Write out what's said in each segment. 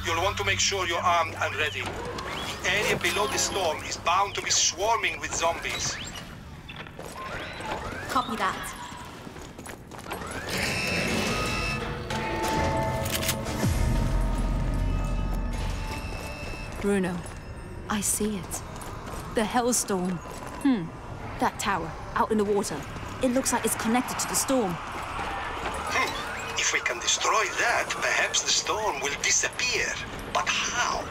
You'll want to make sure you're armed and ready. The area below the storm is bound to be swarming with zombies. Copy that. Bruno, I see it. The Hellstorm. That tower, out in the water. It looks like it's connected to the storm. If we can destroy that, perhaps the storm will disappear. But how?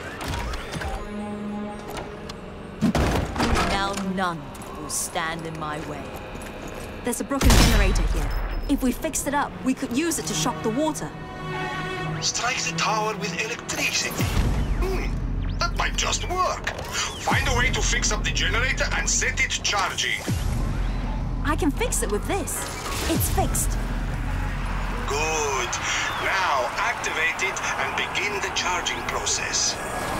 Now none will stand in my way. There's a broken generator here. If we fixed it up, we could use it to shock the water. Strike the tower with electricity. That might just work. Find a way to fix up the generator and set it charging. I can fix it with this. It's fixed. Good. Now activate it and begin the charging process.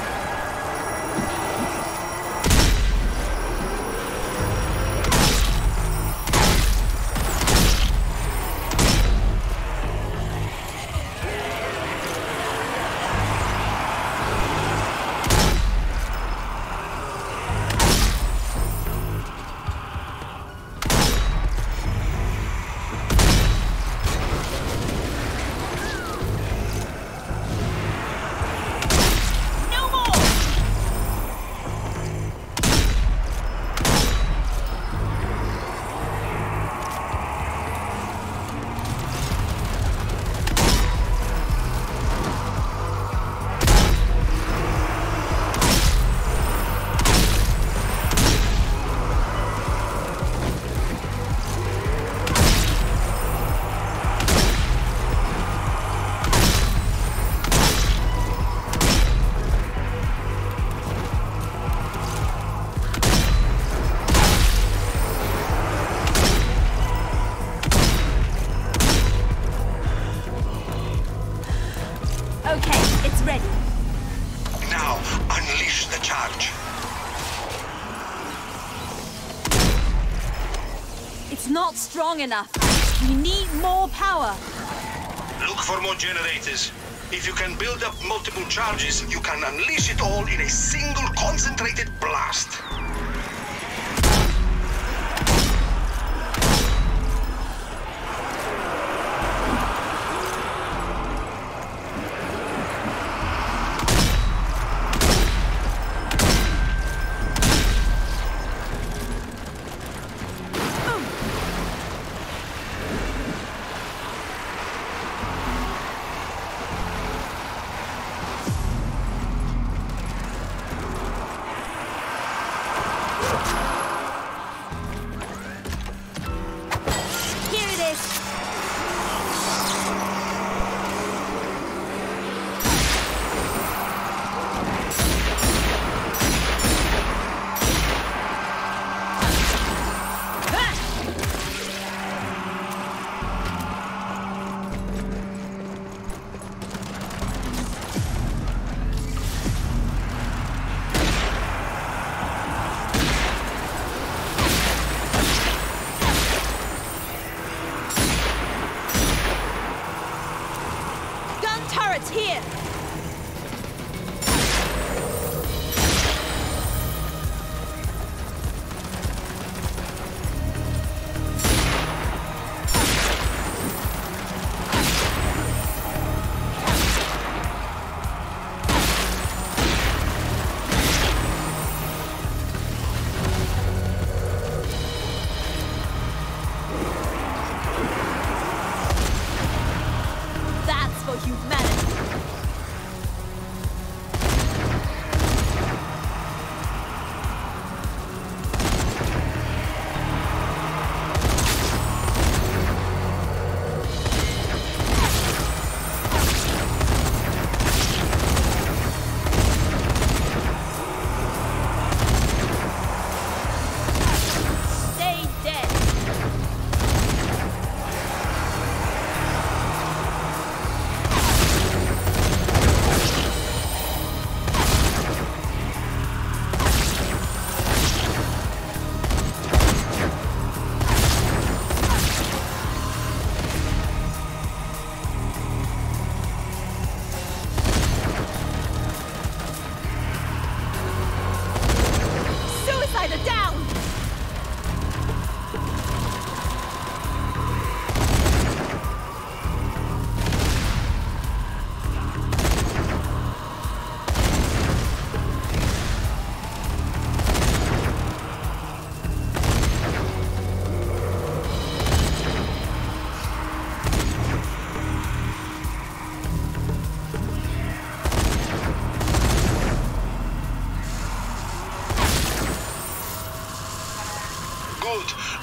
Not strong enough. We need more power. Look for more generators. If you can build up multiple charges, you can unleash it all in a single concentrated blast.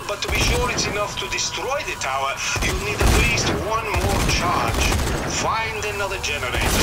But to be sure it's enough to destroy the tower, you'll need at least one more charge. Find another generator.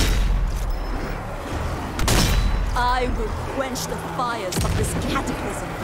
I will quench the fires of this cataclysm.